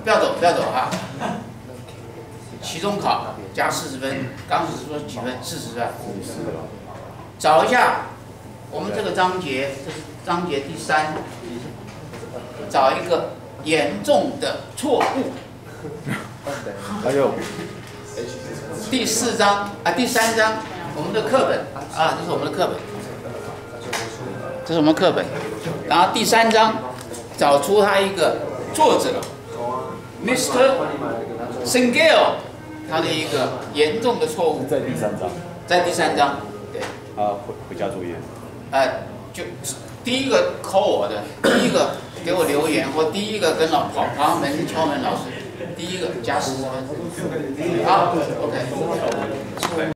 不要走哈。期中考加40分，刚只是说几分，40分。找一下我们这个章节，这是章节第3，找一个严重的错误。 还有第3章，我们的课本啊，这是我们的课本，这是我们课本。然后第3章，找出他一个作者 ，Mr. Singel， 他的一个严重的错误。 在第3章。 在第3章，对。 回家作业。 就第一个 call 我的，第一个给我留言，或第一个跟跑门敲门老师，第一个加40分。好 ，OK。